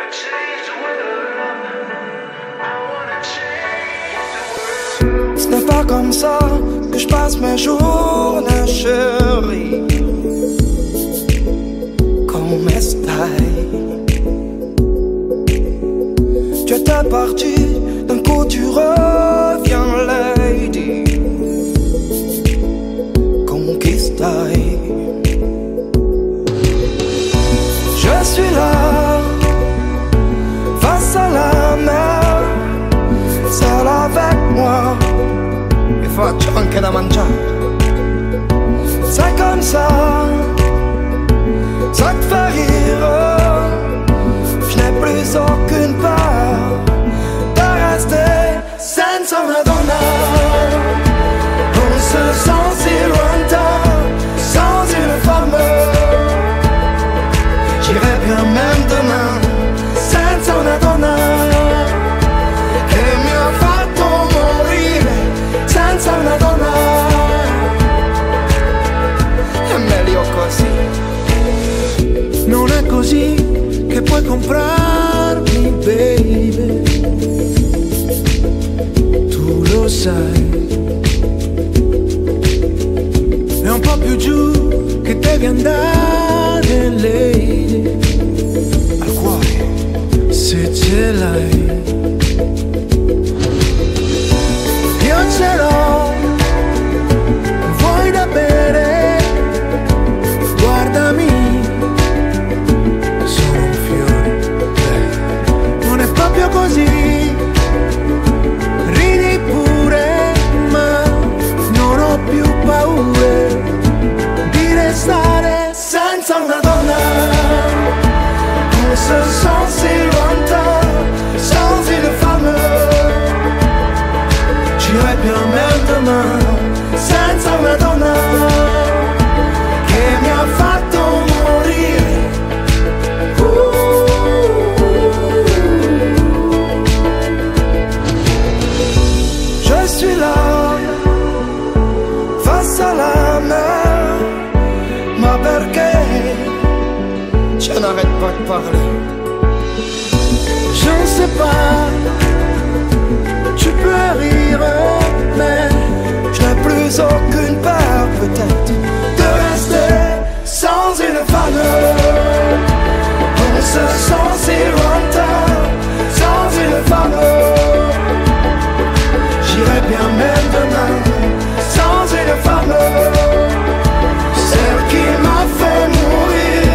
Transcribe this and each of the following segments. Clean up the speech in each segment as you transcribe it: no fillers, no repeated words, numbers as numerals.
Ce n'est pas comme ça que je passe mes journées, chérie. Comme estai. Tu étais parti, d'un coup tu reviens, lady. Conquistai. Je suis là, face à la mer, seul avec moi. E faccio anche da mangiare. C'est comme ça, ça te fait rire. Je n'ai plus aucune peur de rester senza una donna. On se sent si lointain, sans une femme. J'irai bien même demain, senza una donna. Che mi ha fatto morire, senza una donna. È meglio così. Non è così che puoi comprarmi, baby. Tu lo sai. È un po' più giù che devi andare, lady. Al cuore, se ce l'hai. Io ce l'ho, vuoi da bere? Guardami, sono un fiore. Non è proprio così, ridi pure, ma non ho più paure di restare senza una donna. On se sent si lointain, sans une femme. J'irai bien même demain, senza una donna. Che mi ha fatto morire. Je suis là, face à la mer. Ma perché je n'arrête pas de parler? Je ne sais pas, tu peux rire, mais je n'ai plus aucune peur peut-être de rester sans une femme. On se sent si lointain, sans une femme. J'irai bien même demain, sans une femme. Celle qui m'a fait mourir.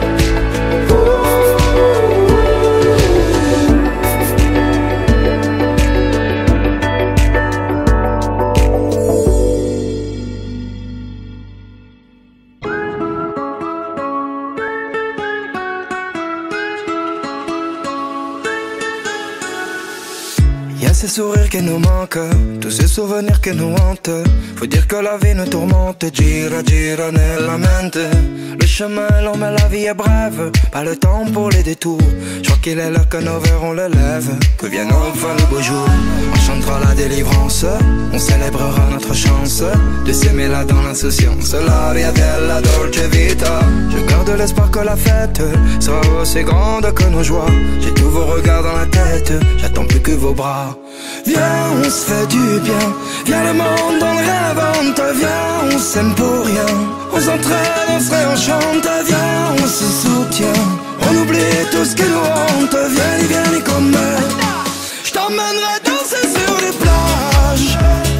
Y'a ces sourires qui nous manquent, tous ces souvenirs qui nous hantent. Faut dire que la vie nous tourmente, gira gira nella mente. Le chemin est long mais la vie est brève, pas le temps pour les détours. Je crois qu'il est l'heure que nos verrons le lève, que vienne enfin le beau jour. On chantera la délivrance, on célébrera notre chance de s'aimer là dans l'insouciance. L'aria della dolce vita. Je garde l'espoir que la fête sera aussi grande que nos joies. J'ai tous vos regards dans la tête, j'attends plus que vos bras. Viens, on se fait du bien. Viens, le monde on le réinvente. Viens, on s'aime pour rien. On s'entraîne, on se réenchante. Viens, on se soutient. On oublie tout ce qui nous hante. Viens, viens, comme moi. Je t'emmènerai danser sur les plages.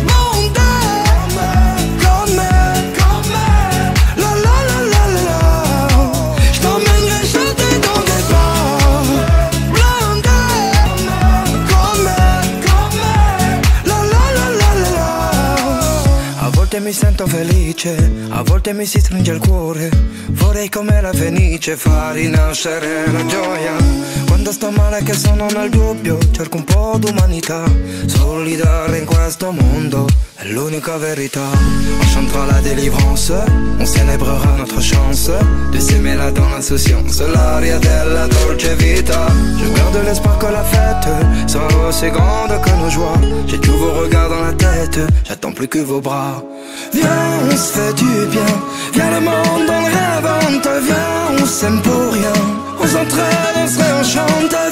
A volte mi sento felice, a volte mi si stringe il cuore. Vorrei come la fenice far rinascere la gioia. Quando sto male che sono nel dubbio, cerco un po' d'umanità. Solidare in questo mondo è l'unica verità. On chantera la délivrance, on célébrera notre chance de s'aimer là dans l'insouciance. L'aria della dolce vita. Je garde l'espoir que la fête sera aussi grande que nos joies. J'ai tous vos regards dans la tête, j'attends plus que vos bras. Viens, on se fait du bien. Viens, le monde on le réinvente. Viens, on s'aime pour rien. On s'entraîne, on se réenchante.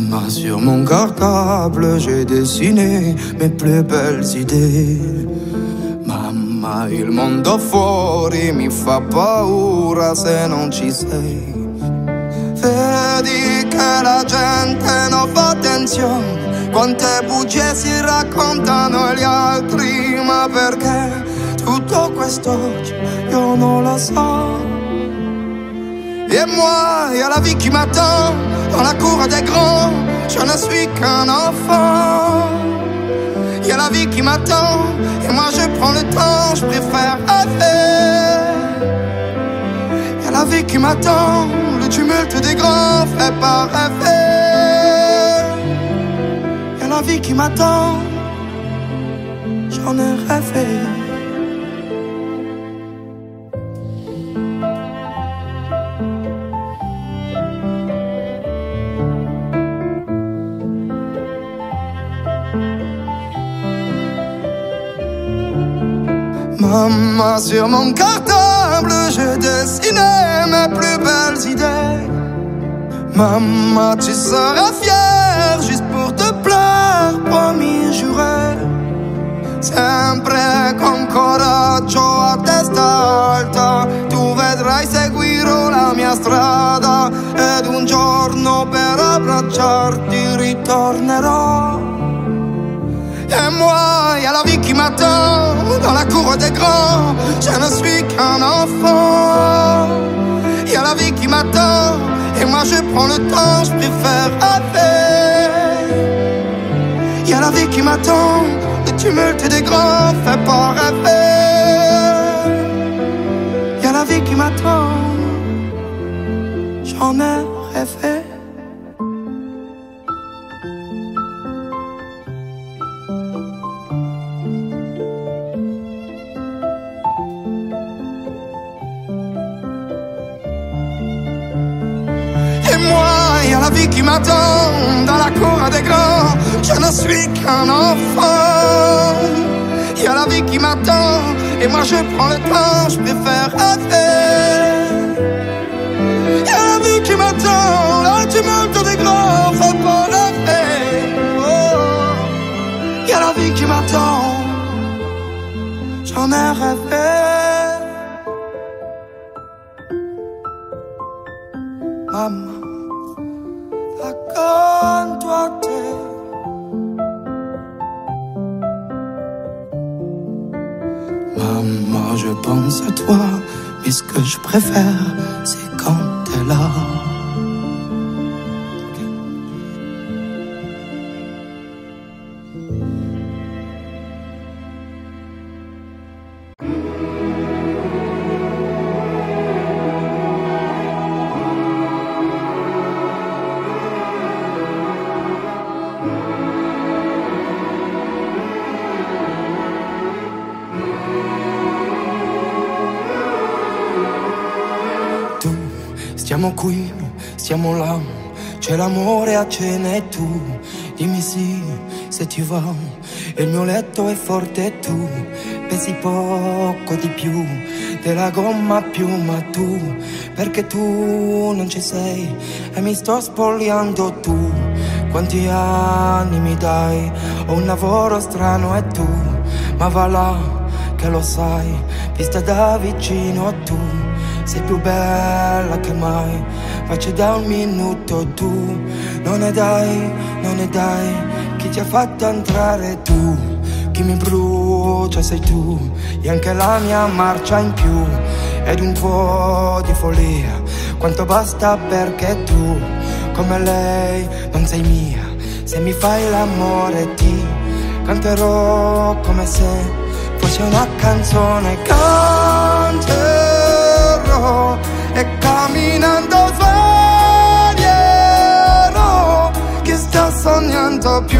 Maman, sur mon cartable, j'ai dessiné mes plus belles idées. Mamma, il mondo fuori mi fa paura se non ci sei. Vedi che la gente non fa attenzione, quante bugie si raccontano gli altri, ma perché tutto quest'oggi io non lo so. Et moi, y'a la vie qui m'attend dans la cour des grands, je ne suis qu'un enfant. Y'a la vie qui m'attend et moi je prends le temps, je préfère rêver. Y'a la vie qui m'attend, le tumulte des grands fait pas rêver. Y'a la vie qui m'attend, j'en ai rêvé. Maman, sur mon cartable, j'ai dessiné mes plus belles idées. Maman, tu seras fière juste pour te plaire, promis, juré. Sempre con coraggio a testa alta, tu vedrai seguirò la mia strada ed un giorno per abbracciarti ritornerò. Et moi, y'a la vie qui m'attend dans la cour des grands, je ne suis qu'un enfant. Y'a la vie qui m'attend et moi je prends le temps, je préfère rêver. Y'a la vie qui m'attend, le tumulte des grands fait pas rêver. Y'a la vie qui m'attend, j'en ai rêvé. Y'a la vie qui m'attend dans la cour des grands, je ne suis qu'un enfant. Y'a la vie qui m'attend et moi je prends le temps, je préfère rêver. Y'a la vie qui m'attend, le tumulte des grands fait pas rêver. Oh. Y'a la vie qui m'attend, j'en ai rêvé. Maman, accanto a te. Maman, je pense à toi, mais ce que je préfère, c'est quand t'es là. Stiamo qui, stiamo là, c'è l'amore a cena e tu dimmi sì se ti va. Il mio letto è forte e tu pesi poco di più della gomma più, ma tu, perché tu non ci sei e mi sto spogliando tu. Quanti anni mi dai? Ho un lavoro strano e tu, ma va là che lo sai, vista da vicino tu. Sei più bella che mai, faccio da un minuto tu. Non ne dai, chi ti ha fatto entrare tu? Chi mi brucia sei tu, e anche la mia marcia in più. Ed un po' di follia, quanto basta perché tu, come lei, non sei mia. Se mi fai l'amore ti canterò come se fosse una canzone. Canterò e camminando sveglierò che sta sognando più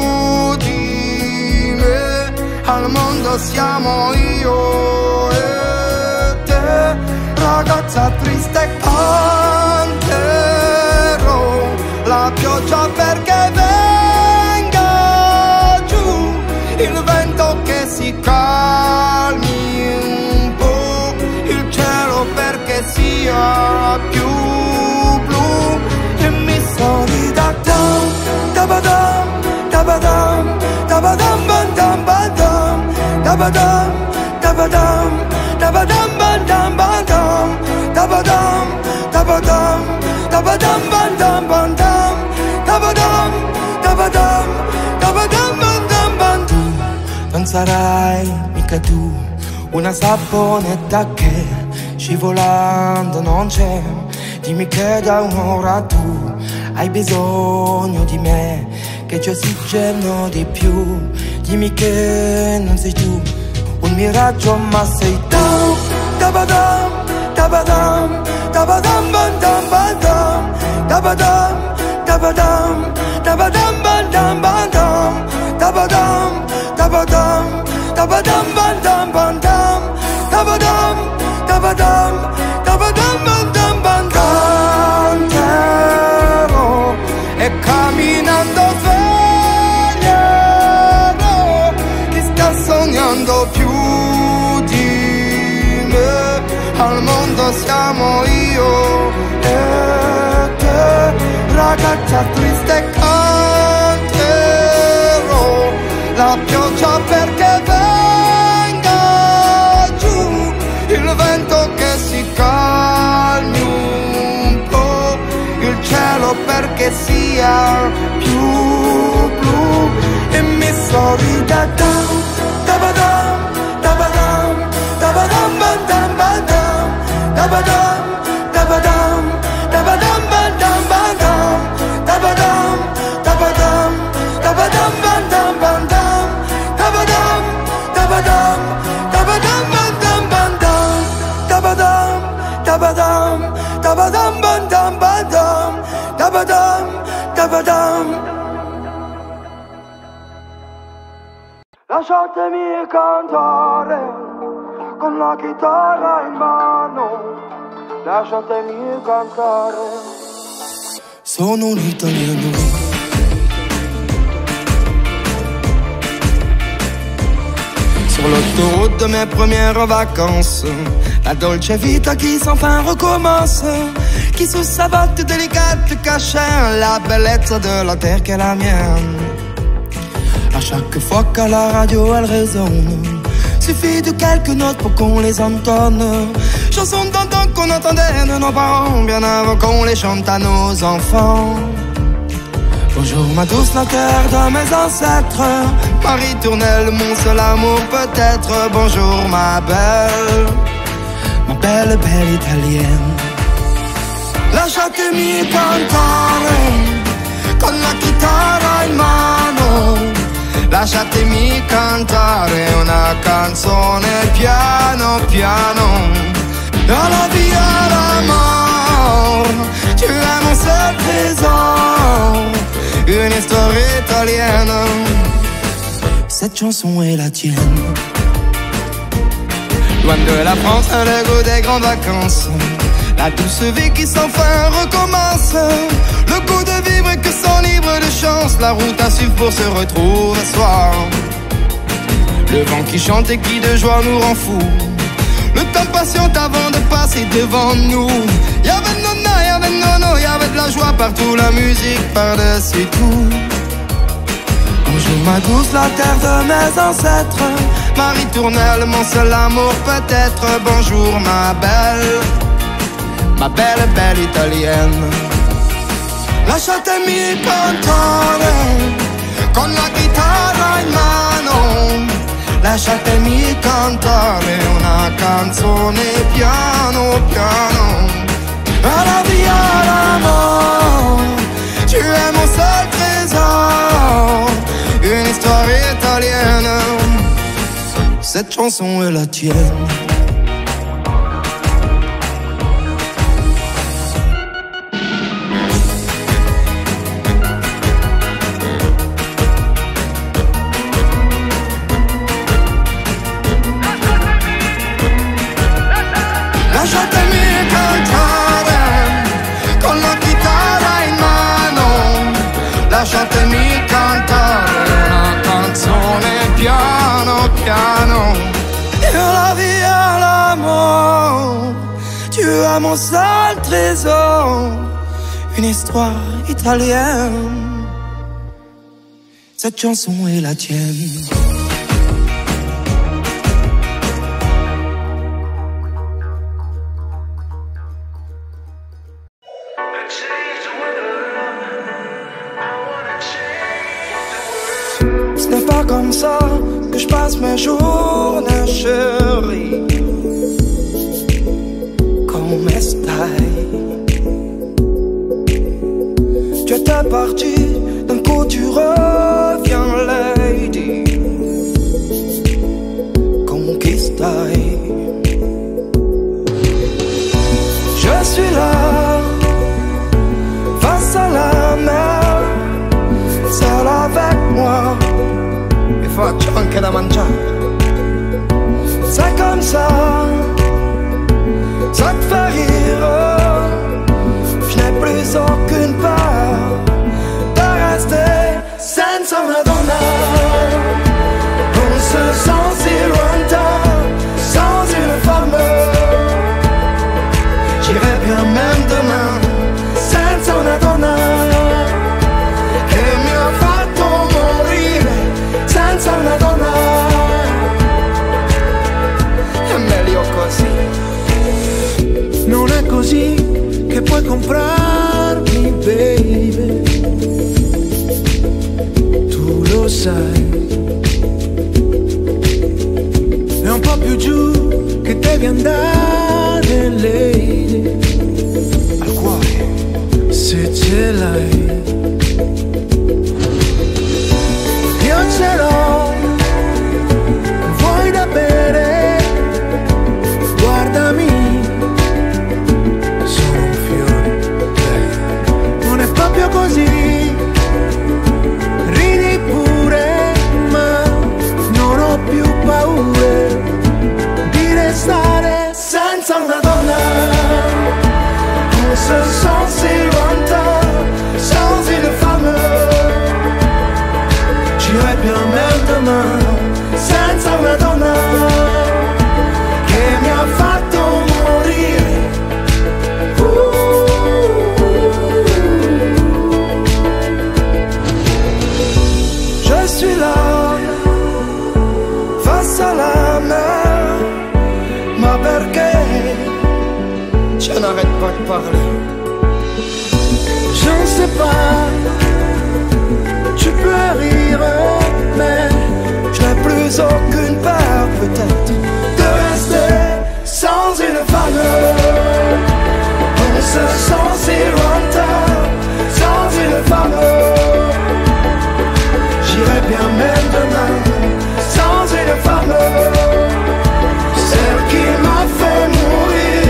di me. Al mondo siamo io e te, ragazza triste. Canterò la pioggia perché venga giù, il vento che si calmi un po', il cielo perché sia più blu e mi sorrida. tabadam, tabadam, tabadam, bandam, bandam, tabadam, tabadam, tabadam, bandam, bandam, tabadam, tabadam, tabadam, bandam, bandam. Non sarai mica tu una saponetta che scivolando non c'è. Dimmi che da un'ora tu hai bisogno di me, che ci ossigeno di più. Dimmi che non sei tu un miraggio ma sei tu. Tabadam, tabadam, tabadam, bandam, bandam, tabadam, tabadam, tabadam, bandam, bandam, tabadam, tabadam, tabadam, bandam, bandam, tabadam, tabadam, tabadam, bandam, bandam. Canterò e camminando sveglierò chi sta sognando più di me. Al mondo siamo io e te, ragazza triste canterò la pioggia perché venga giù, il vento che si calmi un po', il cielo perché sia più blu e mi sorrida. Tabadam, tabadam, tabadam, bandam, bandam, tabadam, tabadam, tabadam, bandam, bandam, tabadam, tabadam, tabadam, bandam, bandam, tabadam, tabadam, tabadam, bandam, bandam, tabadam, tabadam, tabadam, bandam, bandam, tabadam, tabadam. Lasciatemi cantare con la chitarra in mano, lasciatemi cantare. Sono un italiano. Sur l'autoroute de mes premières vacances, la dolce vita qui sans fin recommence, qui sous sa botte délicate cachait la bellezza de la terre qu'est la mienne. À chaque fois qu'à la radio elle résonne, suffit de quelques notes pour qu'on les entonne. Chansons d'antan qu'on entendait de nos parents bien avant qu'on les chante à nos enfants. Bonjour ma douce, la terre de mes ancêtres, Marie Tournelle, mon seul amour peut-être. Bonjour ma belle belle italienne. Lasciatemi cantare con la chitarra in mano, lasciatemi cantare una canzone piano piano. À la vie, à la mort, tu es mon seul trésor, une histoire italienne. Cette chanson est la tienne. Loin de la France, le goût des grandes vacances, la douce vie qui sans fin recommence, le goût de vivre que sans libre de chance, la route à suivre pour se retrouver ce soir. Le vent qui chante et qui de joie nous rend fous, le temps patiente avant de passer devant nous. Y'avait de nonna, y'avait de nono, y'avait de la joie partout, la musique par-dessus tout. Bonjour ma douce, la terre de mes ancêtres, Marie Tournelle, mon seul amour peut-être. Bonjour ma belle belle italienne. Lasciatemi cantare con la chitarra in mano, lasciatemi cantare una canzone piano piano. À la vie, à la mort, tu es mon seul trésor, une histoire italienne. Cette chanson est la tienne. Lasciatemi cantare con la chitarra in mano, lasciatemi cantare una canzone piano piano. Et la vie à l'amour, tu es mon seul trésor, une histoire italienne. Cette chanson est la tienne. comme ça que je passe mes journées, chérie. Come stai? Tu étais parti, d'un coup tu reviens, lady. Come stai? Je suis là, face à la mer, seul avec moi. Mi faccio anche da mangiare. C'est comme ça, ça te fait rire. Je n'ai plus aucune peur de rester senza una donna. On se sent si lointain, sans une femme. J'irai bien même demain, senza una donna. Che mi ha fatto morire, senza una donna. È meglio così. Non è così che puoi comprarmi, baby. Tu lo sai. È un po' più giù che devi andare, lady. Al cuore, se ce l'hai. Io ce l'ho. Vuoi da bere? Guardami. Sono un fiore. Non è proprio così. Ridi pure, ma non ho più paure di restare senza una donna. On se sent si lointain, sans une femme. J'irai bien même demain, senza una donna. Che mi ha fatto morire. je suis là, face à la mer. Ma perché je n'arrête pas de parler? Je ne sais pas, tu peux rire, mais Je n'ai plus aucune peur peut-être de rester sans une femme. On se sent si lointain, sans une femme. J'irai bien même demain, sans une femme. Celle qui m'a fait mourir.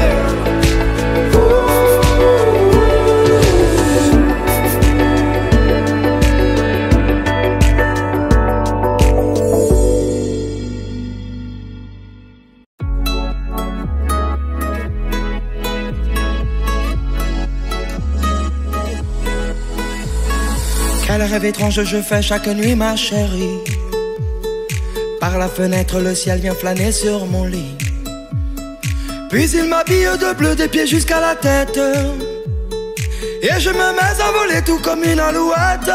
Quel rêve étrange je fais chaque nuit, ma chérie. Par la fenêtre, le ciel vient flâner sur mon lit. Puis il m'habille de bleu des pieds jusqu'à la tête. Et je me mets à voler tout comme une alouette.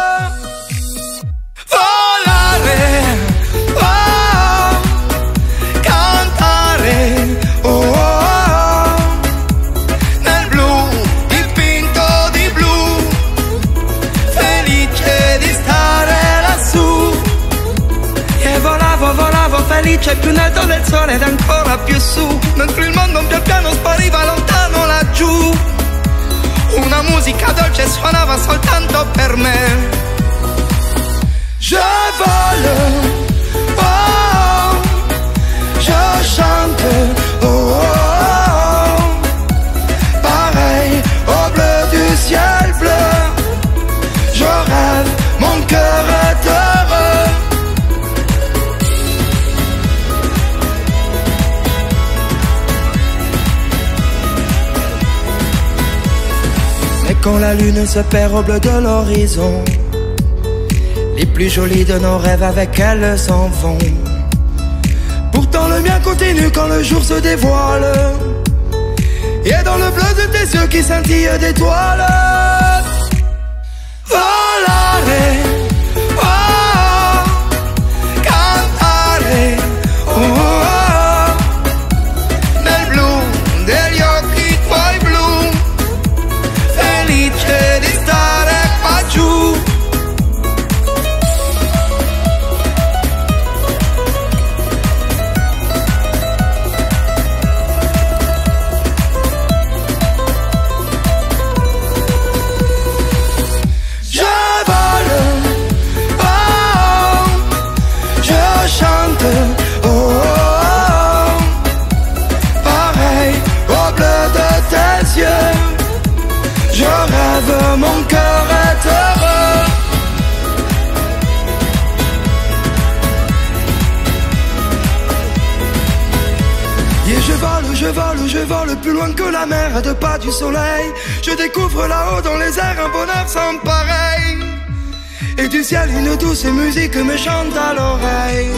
Volare, oh, cantare, oh, oh, oh, nel blu, dipinto di blu, felice di stare lassù. E volavo, volavo felice più in alto del sole ed ancora più su, mentre il mondo pian piano spariva lontano laggiù. Una musica dolce suonava soltanto per me. Je vole, oh, je chante, oh, oh, oh, pareil au bleu du ciel bleu. Je rêve, mon cœur est heureux. Et quand la lune se perd au bleu de l'horizon, les plus jolies de nos rêves avec elle s'en vont. Pourtant le mien continue quand le jour se dévoile, et dans le bleu de tes yeux qui scintillent d'étoiles. Volare, oh, cantare, oh, oh, nel blu degli occhi tuoi blu, felice di stare qua giù. rêve, mon cœur est heureux. Et je vole plus loin que la mer à 2 pas du soleil. Je découvre là-haut dans les airs un bonheur sans pareil. Et du ciel une douce musique me chante à l'oreille.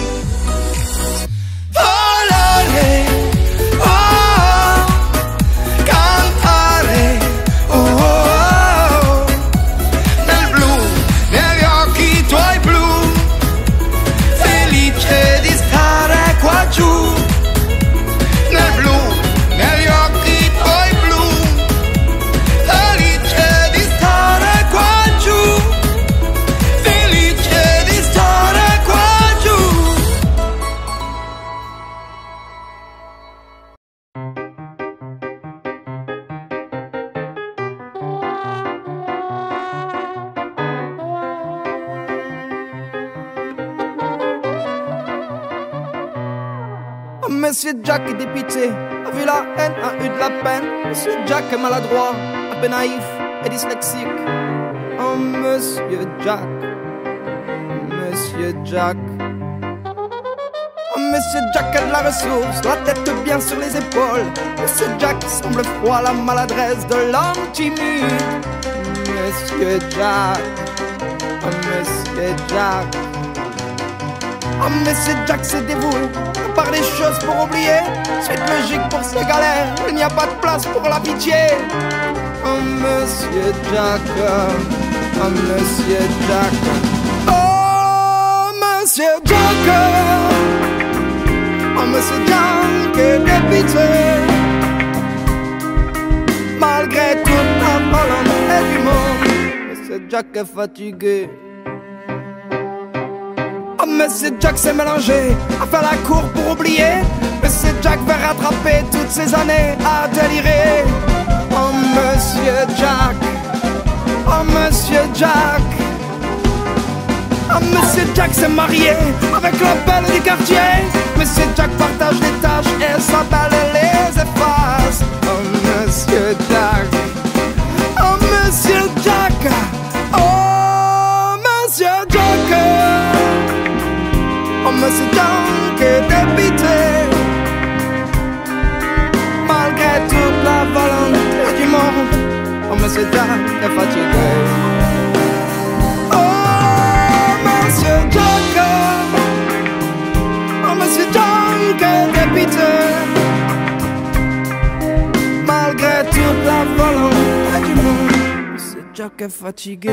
Volare, oh, cantare, oh, oh, oh, nel blu, negli occhi tuoi blu, felice di stare qua giù. Nel blu, negli occhi tuoi blu, felice di stare qua giù, felice di stare qua giù. Monsieur Jack est dépité, a vu la haine, a eu de la peine. Monsieur Jack est maladroit, un peu naïf et dyslexique. Oh Monsieur Jack, Monsieur Jack. Oh Monsieur Jack a de la ressource, la tête bien sur les épaules. Monsieur Jack semble froid, la maladresse de l'homme timide. Monsieur Jack, oh Monsieur Jack. Oh Monsieur Jack s'est dévoué par des choses pour oublier. Suite logique pour ses galères, il n'y a pas de place pour la pitié. Oh Monsieur Jack, oh Monsieur Jack, oh Monsieur Jack, oh Monsieur Jack est dépité. Malgré toute la volonté du monde, Monsieur Jack est fatigué. Oh Monsieur Jack s'est mélangé à faire la cour pour oublier. Monsieur Jack va rattraper toutes ces années à délirer. Oh Monsieur Jack, oh Monsieur Jack. Oh Monsieur Jack s'est marié avec la belle du quartier. Monsieur Jack partage les tâches et sa belle les efface. Oh Monsieur Jack, oh Monsieur Jack, oh Monsieur Jack. Oh Monsieur Jack est dépité. Malgré toute la volonté du monde, oh Monsieur Jack est fatigué. Oh Monsieur Jack, oh Monsieur Jack est dépité. Malgré toute la volonté du monde, Monsieur Jack est fatigué.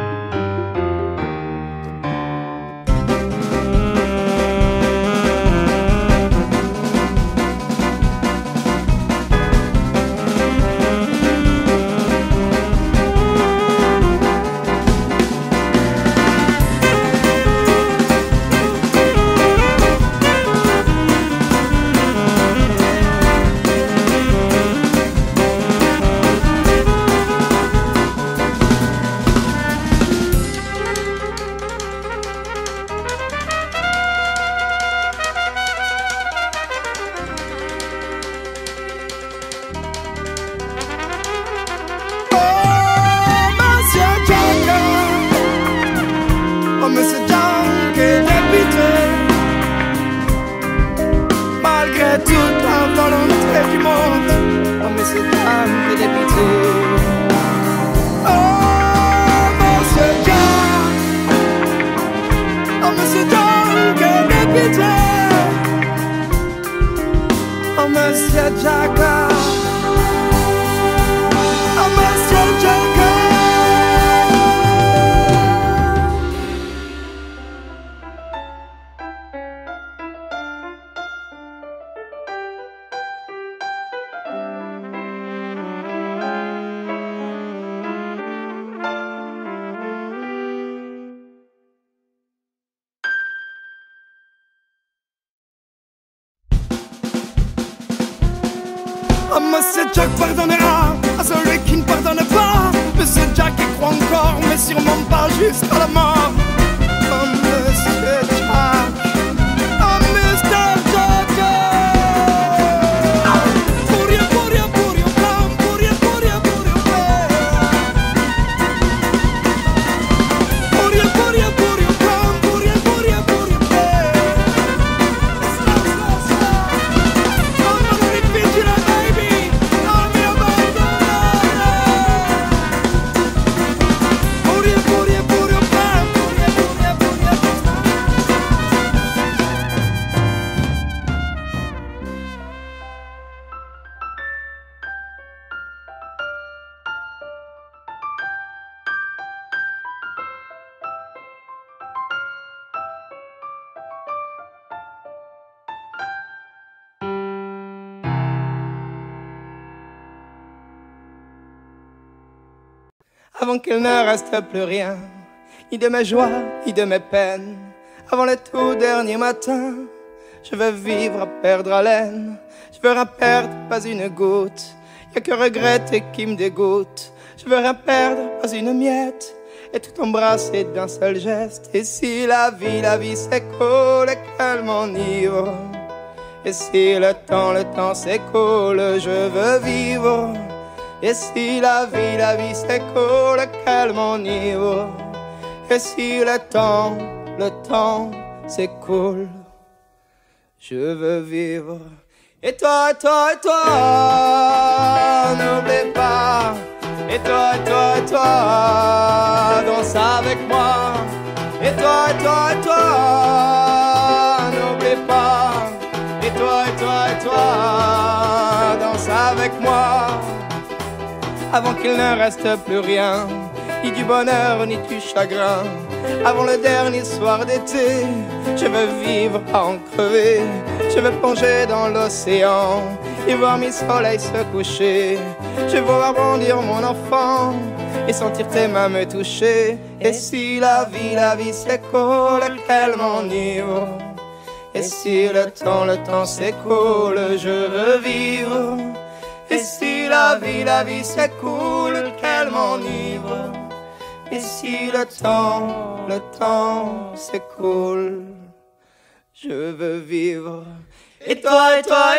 Oh, Monsieur Jack pardonnera à celui qui ne pardonne pas. Monsieur Jack y croit encore, mais sûrement pas jusqu'à la mort. Oh, Monsieur Jack, oh, Mr. Jack. Puria, puria, puria, blam, puria, puria, puria, blam. avant qu'il ne reste plus rien, ni de mes joies, ni de mes peines. Avant le tout dernier matin, je veux vivre à perdre haleine. Je veux rien perdre, pas une goutte. Y'a que regretter qui me dégoûte. Je veux rien perdre, pas une miette. Et tout embrasser d'un seul geste. Et si la vie s'écoule et qu'elle m'enivre. Et si le temps s'écoule, je veux vivre. Et si la vie s'écoule et qu'elle m'enivre. Et si le temps s'écoule, je veux vivre. Et toi, n'oublie pas. Et toi, danse avec moi. Et toi, n'oublie pas. Et toi, danse avec moi. Avant qu'il ne reste plus rien, ni du bonheur, ni du chagrin. Avant le dernier soir d'été, je veux vivre à en crever. Je veux plonger dans l'océan et voir mes soleils se coucher. Je veux voir bondir mon enfant et sentir tes mains me toucher. Et si la vie s'écoule, qu'elle m'enivre. Et si le temps s'écoule, je veux vivre. Et si la vie s'écoule, qu'elle m'enivre. Et si le temps s'écoule, je veux vivre. Et toi,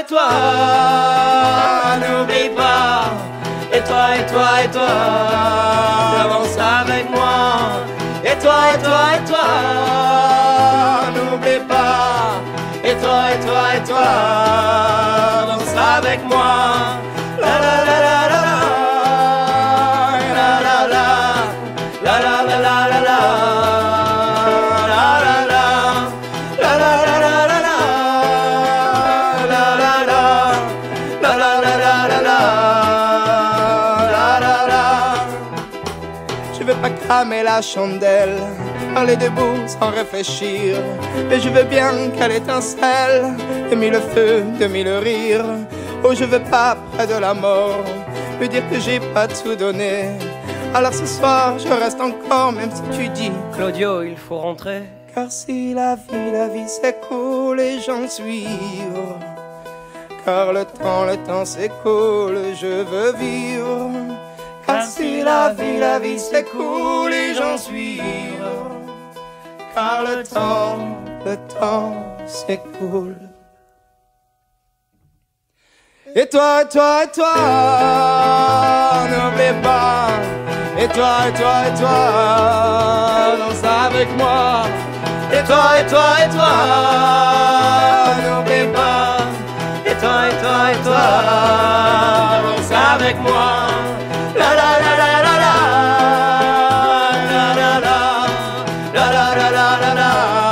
n'oublie pas. Et toi, avance avec moi. Et toi, n'oublie pas. Et toi, avance avec moi. La la la la la la la la la la la la la la cramer la chandelle, parler debout sans réfléchir. Mais je veux bien qu'elle étincelle de mille feux, de mille rires. Oh, je veux pas près de la mort me dire que j'ai pas tout donné. Alors ce soir je reste encore, même si tu dis Claudio, il faut rentrer. Car si la vie s'écoule et j'en suis ivre. Car le temps s'écoule, je veux vivre. Car si la vie s'écoule et j'en suis ivre. Car le temps s'écoule. Et toi, n'oublie pas. Et toi, danse avec moi. Et toi, n'oublie pas. Et toi, danse avec moi. La la la la la la la la la la la la la la la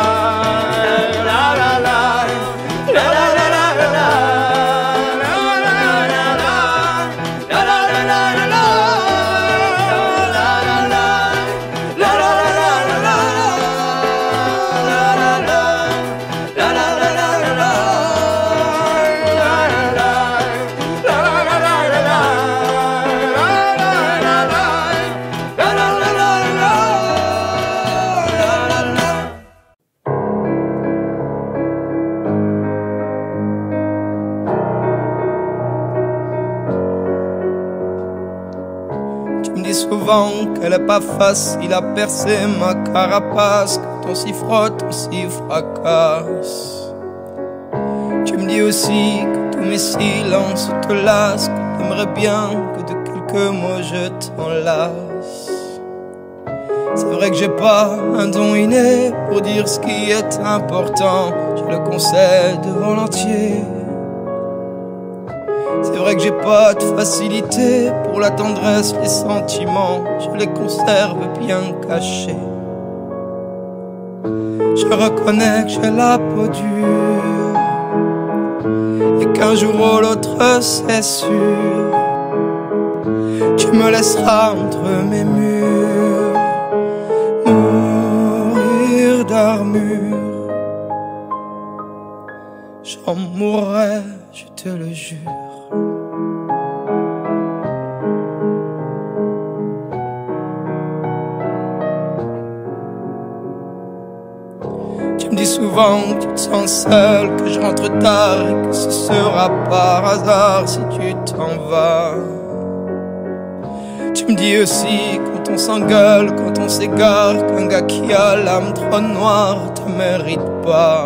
qu'elle est pas facile à percer ma carapace. Quand on s'y frotte, on s'y fracasse. Tu me dis aussi que tous mes silences te lassent, que t'aimerais bien que de quelques mots je t'enlace. C'est vrai que j'ai pas un don inné pour dire ce qui est important, je le concède volontiers. C'est vrai que j'ai pas de facilité pour la tendresse, les sentiments, je les conserve bien cachés. Je reconnais que j'ai la peau dure et qu'un jour ou l'autre, c'est sûr, tu me laisseras entre mes murs mourir d'armure. J'en mourrai, je te le jure. souvent que tu te sens seul, que je rentre tard et que ce sera par hasard si tu t'en vas. Tu me dis aussi quand on s'engueule, quand on s'égare, qu'un gars qui a l'âme trop noire te mérite pas.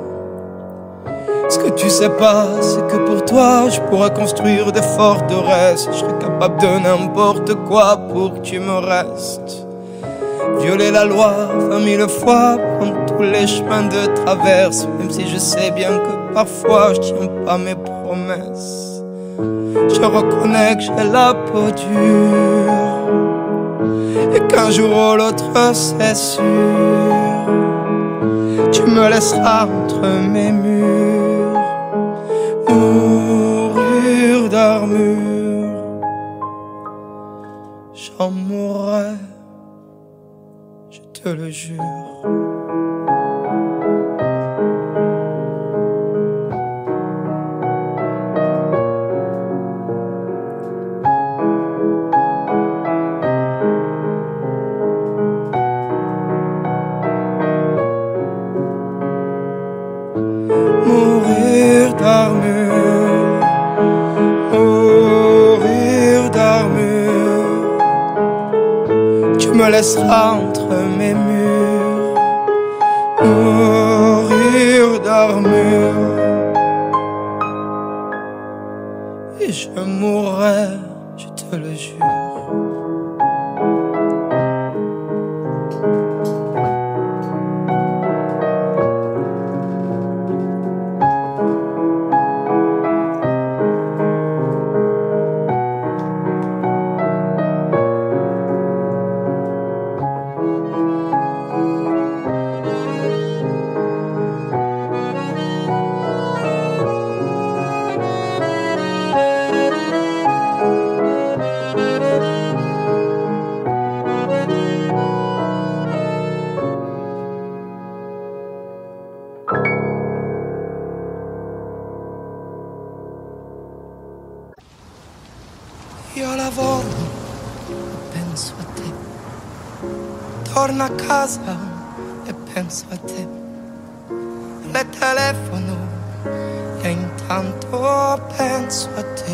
Ce que tu sais pas, c'est que pour toi, je pourrais construire des forteresses. Je serais capable de n'importe quoi pour que tu me restes. Violer la loi 20 000 fois, prendre tous les chemins de traverse. Même si je sais bien que parfois je tiens pas mes promesses. Je reconnais que j'ai la peau dure et qu'un jour ou l'autre c'est sûr, tu me laisseras entre mes murs mourir d'armure. J'en mourrai, je te le jure. Mourir d'armure, mourir d'armure. Tu me laisseras entre mes murs mourir d'armure. Et je mourrai, je te le jure. Io lavoro e penso a te, torno a casa e penso a te, le telefono e intanto penso a te.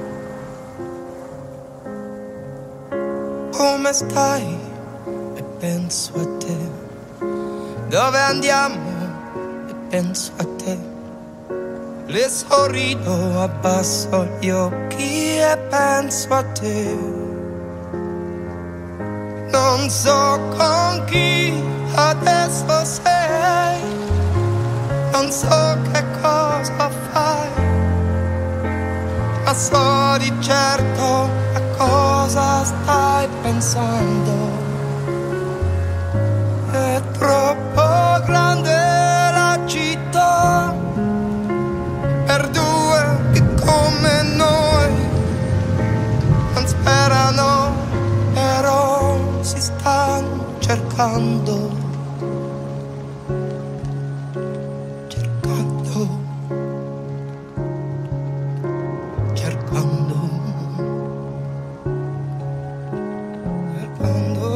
Come stai? E penso a te. Dove andiamo? E penso a te. Le sorrido, abbasso gli occhi e penso a te. Non so con chi adesso sei, non so che cosa fai, ma so di certo a cosa stai pensando. È troppo grande la città per due che come noi non sperano, però si stanno cercando, cercando, cercando, cercando.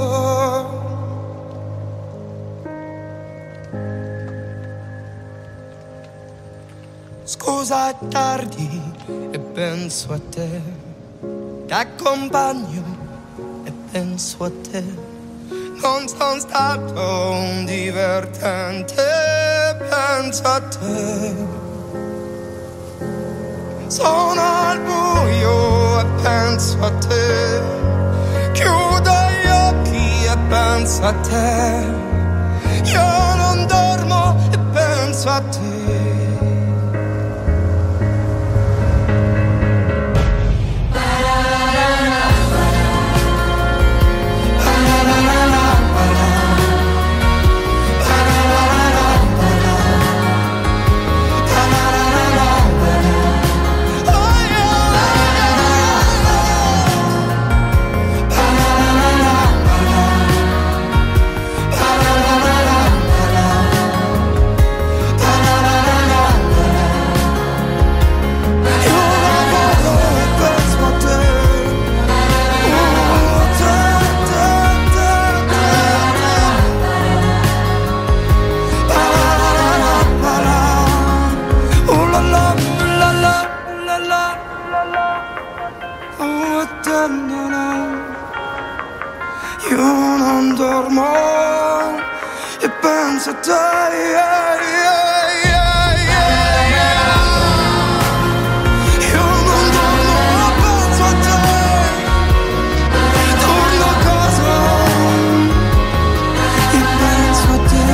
Scusa, è tardi e penso a te, ti accompagno e penso a te. Non sono stato un divertente, penso a te. Sono al buio e penso a te, chiudo gli occhi e penso a te. Io non dormo e penso a te. te, no, no. Io non dormo e penso a te, yeah, yeah, yeah, yeah. Io non dormo e penso a te. Torno a casa e penso a te.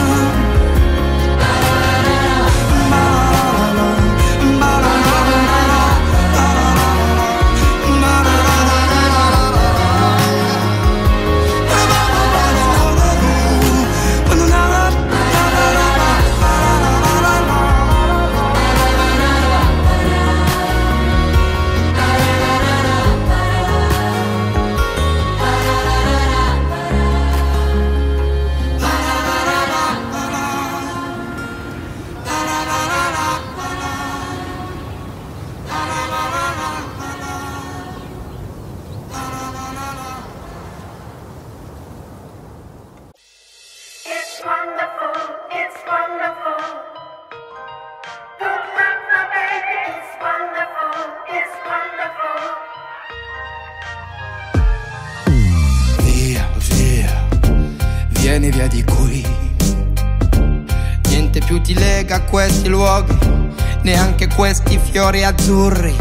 Vieni via di qui. Niente più ti lega a questi luoghi, neanche questi fiori azzurri.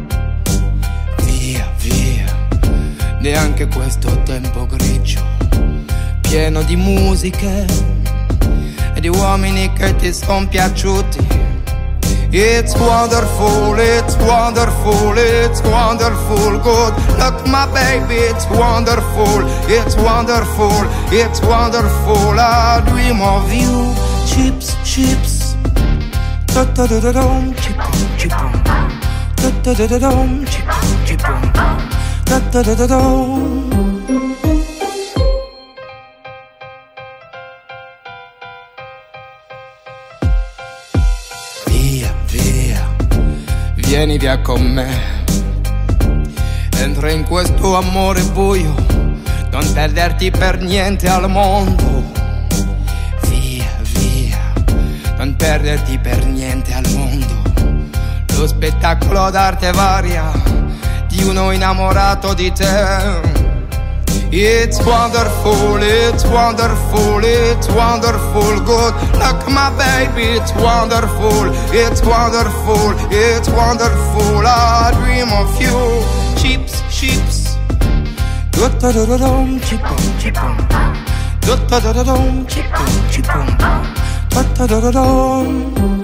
Via, via, neanche questo tempo grigio, pieno di musiche e di uomini che ti son piaciuti. It's wonderful, it's wonderful, it's wonderful. Good luck, my baby, it's wonderful, it's wonderful, it's wonderful. I dream of you. Chips, chips. Da-da-da-da-dum, chip-um, chip-um. Da-da-da-da-dum, chip-um, chip-um. Da-da-da-da-dum. Vieni via con me, entra in questo amore buio, non perderti per niente al mondo. Via, via, non perderti per niente al mondo. Lo spettacolo d'arte varia di uno innamorato di te. It's wonderful, it's wonderful, it's wonderful. Good luck, my baby, it's wonderful, it's wonderful, it's wonderful. I dream of you. Chips, chips. Da-da-da-da-dum, chip-um, chip-um. Da-da-da-da-dum, chip-um, chip-um. Da-da-da-da-dum.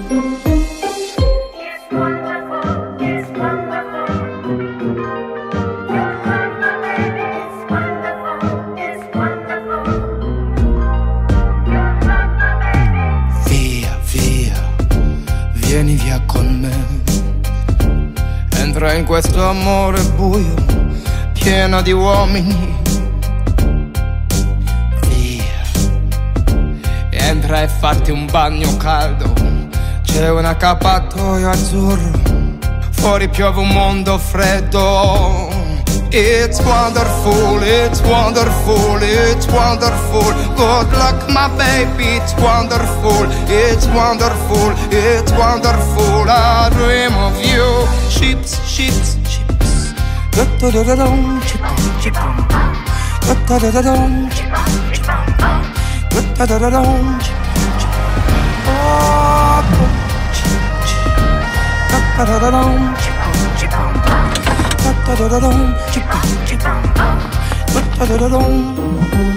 Vieni via con me, entra in questo amore buio, pieno di uomini. Via, entra e fatti un bagno caldo, c'è un accappatoio azzurro, fuori piove un mondo freddo. It's wonderful, it's wonderful, it's wonderful. Good luck, my baby, it's wonderful, it's wonderful, it's wonderful. I dream of you. Chips, chips, chips. Da-da-da-da-dum, chip-um, chip-um. Da-da-da-da-dum, chip-um, chip-um. Da-da-da-da-dum, chip-um, chip-um. Oh, chip-chip. Da-da-da-da-dum, chip-um, chip-um. Da-da-da-da-dum, chip-um, chip-um. Da-da-da-da-dum.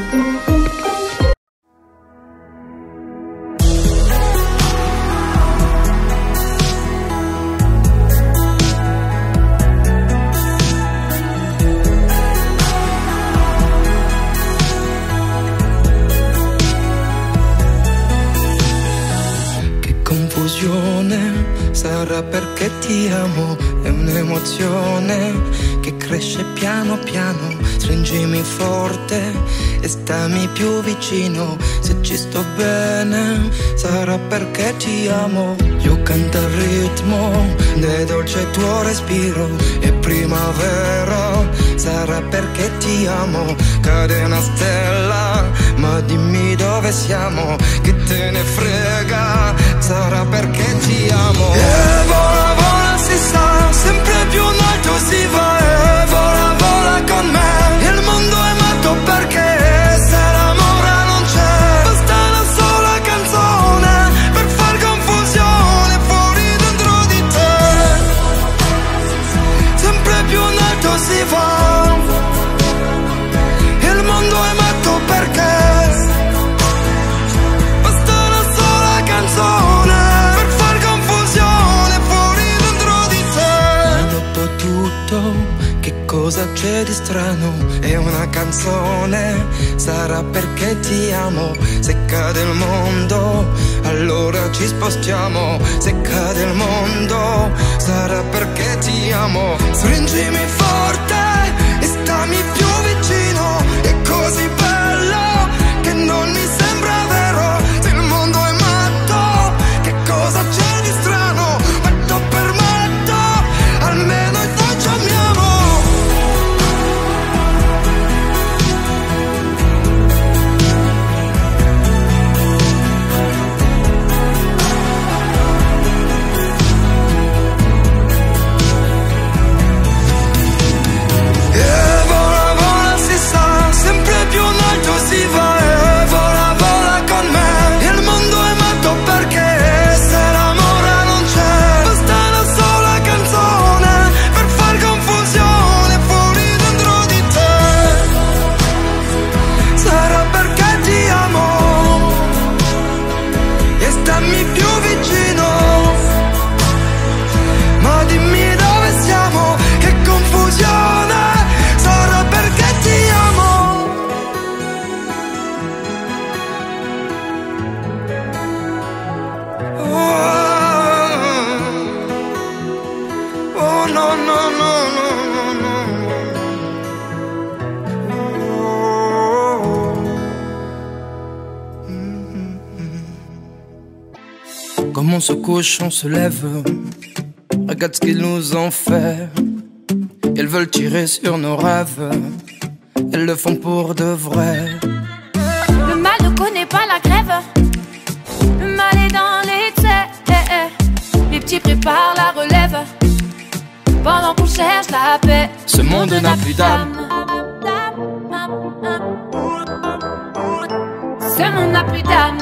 Che confusione, sarà perché ti amo, è un'emozione che cresce piano piano. Stringimi forte e stammi più vicino. Se ci sto bene, sarà perché ti amo. Io canto il ritmo, è dolce il tuo respiro. È primavera, sarà perché ti amo. Cade una stella, ma dimmi dove siamo. Che te ne frega, sarà perché ti amo. E vola, vola, si sa, sempre più in alto si va. E vola, vola, cosa c'è di strano? È una canzone, sarà perché ti amo. Se cade il mondo, allora ci spostiamo. Se cade il mondo, sarà perché ti amo. Stringimi forte e stammi più vicino. È così bello che non mi sembra vero. Se il mondo è matto, che cosa c'è di strano? Metto per metto, almeno i due ci amiamo. Si va e vola, vola con me. Il mondo è matto perché se l'amore non c'è, basta una sola canzone per far confusione fuori dentro di te. Sarà perché ti amo e stammi più vicino. Ma dimmi dove siamo, che confusione. Sarà perché ti amo. Oh no no no no no. Comme on se couche, on se lève. Regarde ce qu'ils nous ont fait. Ils veulent tirer sur nos rêves. Ils le font pour de vrai. Le mal ne connaît pas la grève. Le mal est dans l'excès. Les petits préparent la relève pendant qu'on cherche la paix. Ce monde n'a plus d'âme. Ce monde n'a plus d'âme.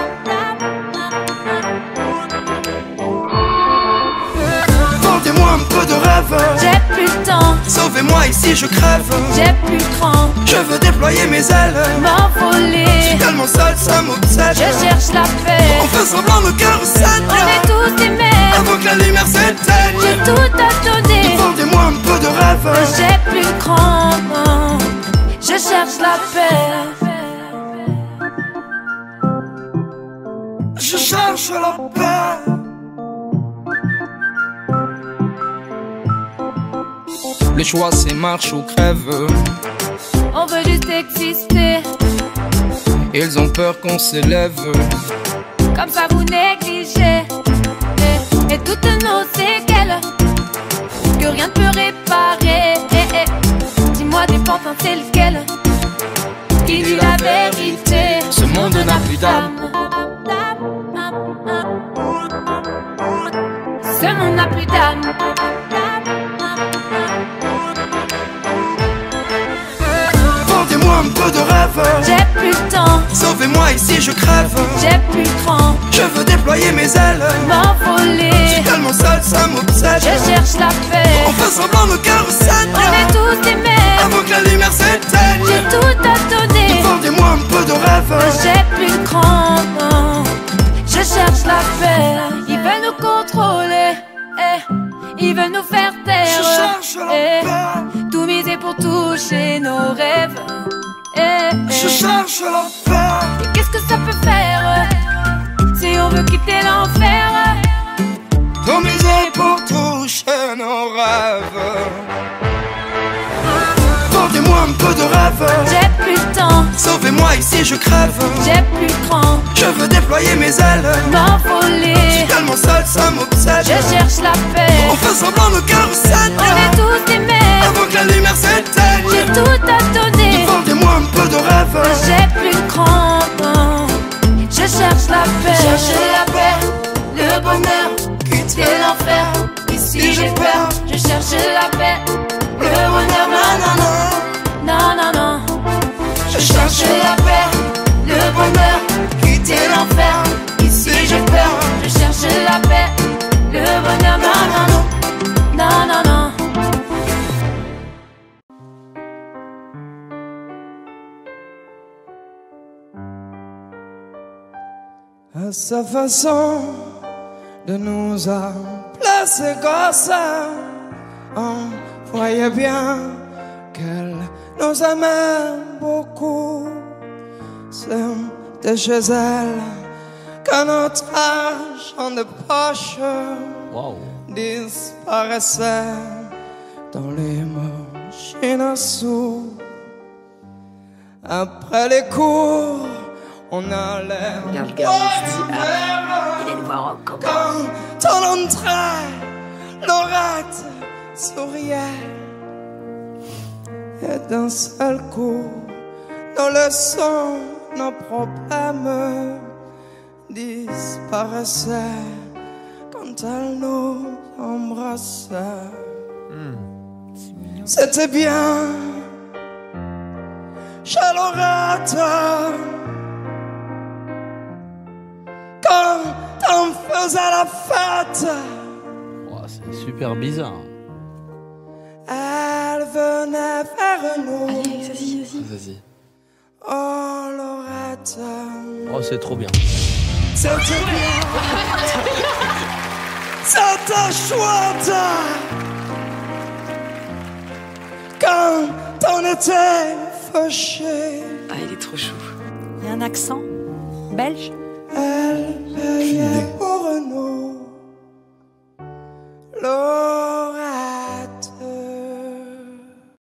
Vendez-moi un peu de rêve. J'ai plus le temps. Sauvez-moi ici, je crève. J'ai plus le cran. Je veux déployer mes ailes. M'envoler. Je suis tellement seul, ça m'obsède. Je cherche la paix. On fait semblant, nos cœurs s'aident. On est tous des mères. Avant que la lumière s'éteigne. J'ai tout à donner. Vendez-moi un peu de rêve. J'ai plus le cran. Je cherche la paix. Je cherche la paix. Le choix c'est marche ou crève. On veut juste exister. Ils ont peur qu'on s'élève. Comme ça vous négligez. Et toutes nos séquelles que rien ne peut réparer. Dis-moi des pantins c'est lequel qui dit la vérité. Ce monde n'a plus d'âme. Ce monde n'a plus d'âme. Vendez-moi un peu de rêve. J'ai plus le temps. Sauvez-moi ici, je crève. J'ai plus le cran. Je veux déployer mes ailes. M'envoler. Je suis tellement seul, ça m'obsède. Je cherche la paix. On fait semblant, nos cœurs s'aident. On est tous des mères. Avant que la lumière s'éteigne. J'ai tout à donner. Vendez-moi un peu de rêve. J'ai plus le cran. Je cherche la paix. Ils veulent nous contrôler. Ils veulent nous faire taire. Je cherche la paix. Tout miser pour toucher nos rêves. Je cherche la paix. Et qu'est-ce que ça peut faire si on veut quitter l'enfer? Tout miser pour toucher nos rêves. Vendez-moi un peu de rêve. J'ai plus le temps. Sauvez-moi ici, je crève. J'ai plus le cran. Je veux déployer mes ailes. M'envoler. Je suis tellement seul, ça m'obsède. Je cherche la paix. On fait semblant, nos cœurs s'aident. On est tous des mères. Avant que la lumière s'éteigne. J'ai tout à donner. Vendez-moi un peu de rêve. J'ai plus le cran. Je cherche la paix. Je cherche la paix. Le bonheur, quitter l'enfer. Ici j'ai peur. Je cherche la paix. Le bonheur, non, non, non. Non, non, non. Je cherche la paix. Le bonheur, quitter l'enfer. Ici j'ai peur. Je cherche la paix. Le bonheur, non, non, non. Non, non, non. À sa façon de nous appeler ses gosses, on voyait bien qu'elle nous aimait beaucoup. C'était chez elle que notre argent de poche disparaissait dans les machines à sous. Après les cours, on allait Regarde le gars, il se dit, ah, il est voir comment. quand on entrait, Laurette souriait. Et d'un seul coup, nos leçons, nos problèmes disparaissaient quand elle nous embrassait. C'était bien chez Laurette quand on faisait la fête. Oh, c'est super bizarre. Elle venait vers nous. Allez, vas-y. Vas-y. Oh Laurette, Oh, c'est trop bien. c'était bien. C'était chouette. Quand on était fâchés, Ah, il est trop chou. Il y a un accent belge. elle payait